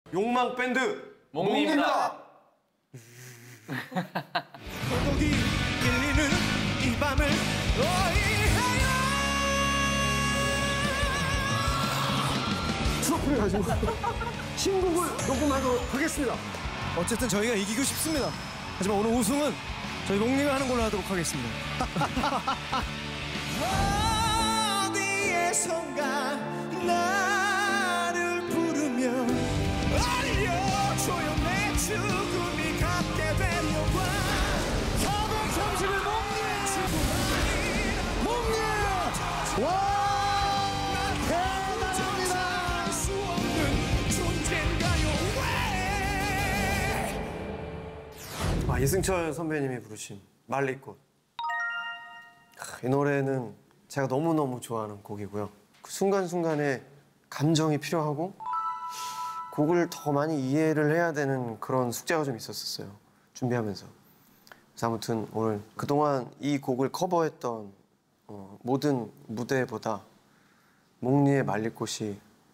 욕망 밴드 몽입니다. 고독이 끌리는 이 밤을 어이하여 트로피를 가지고 신곡을 녹음하도록 하겠습니다. 어쨌든 저희가 이기고 싶습니다. 하지만 오늘 우승은 저희 몽리가 하는 걸로 하도록 하겠습니다. 어디에선가 나를 부르며 알려줘요 내 죽음이 갖게 되려와 사백 점심을 몽리 와 대단합니다. 수 없는 존재인가요 왜 이승철 선배님이 부르신 말리꽃. 이 노래는 제가 너무너무 좋아하는 곡이고요. 그 순간순간에 감정이 필요하고 곡을 더 많이 이해를 해야 되는 그런 숙제가 좀 있었어요. 준비하면서. 그래서 아무튼 오늘 그동안 이 곡을 커버했던 모든 무대보다 몽리의 말리꽃이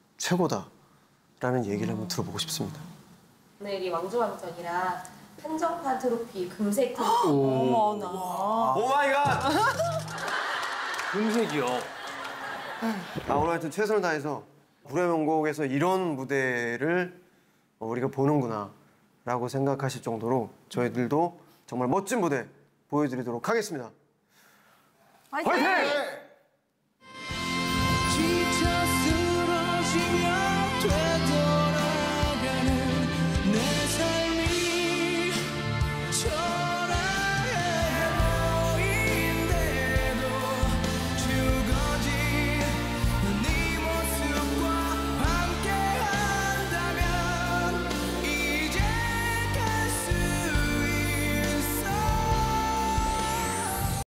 최고다라는 얘기를 한번 들어보고 싶습니다. 오늘이 왕조왕전이라 한정판 트로피, 금색 트로피. 어머나. 오 마이 갓! 금색이요. 오늘 하여튼 최선을 다해서 불의 명곡에서 이런 무대를 우리가 보는구나 라고 생각하실 정도로 저희들도 정말 멋진 무대 보여드리도록 하겠습니다. 화이팅!